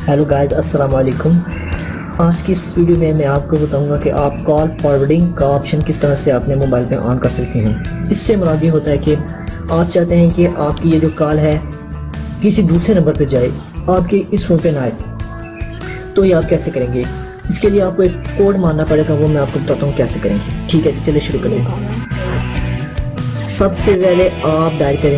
Hello guys, अस्सलाम वालेकुम। आज की इस वीडियो में मैं आपको बताऊंगा कि आप कॉल फॉरवर्डिंग का ऑप्शन किस तरह से अपने मोबाइल पे ऑन कर सकते हैं। इससे मुराद ये होता है कि आप चाहते हैं कि आपकी ये जो कॉल है किसी दूसरे नंबर पे जाए, आपके इस फ़ोन पे ना आए, तो ये आप कैसे करेंगे। इसके लिए आपको एक कोड मारना पड़ेगा, वो मैं आपको बताता हूँ कैसे करेंगे। ठीक है, चलिए शुरू करें। सबसे पहले आप डायल करें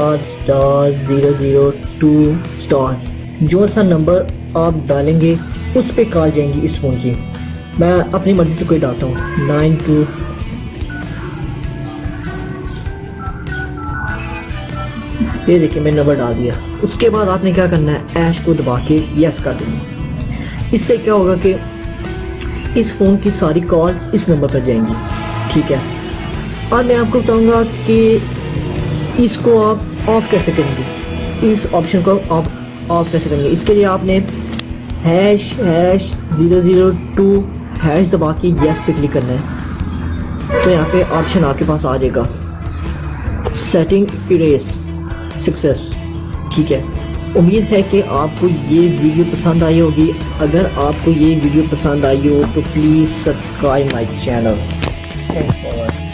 **002** जो सा नंबर आप डालेंगे उस पे कॉल जाएंगी इस फ़ोन की। मैं अपनी मर्ज़ी से कोई डालता हूँ 92। ये देखिए मैंने नंबर डाल दिया। उसके बाद आपने क्या करना है, ऐश को दबा के यस कर देना। इससे क्या होगा कि इस फ़ोन की सारी कॉल इस नंबर पर जाएंगी। ठीक है, और मैं आपको बताऊंगा कि इसको आप ऑफ़ कैसे करेंगे, इस ऑप्शन को आप ऑफ कैसे करेंगे। इसके लिए आपने ##002# दबा के यस पे क्लिक करना है। तो यहाँ पे ऑप्शन आपके पास आ जाएगा सेटिंग इरेज सक्सेस। ठीक है, उम्मीद है कि आपको ये वीडियो पसंद आई होगी। अगर आपको ये वीडियो पसंद आई हो तो please subscribe my channel. Thanks for watching.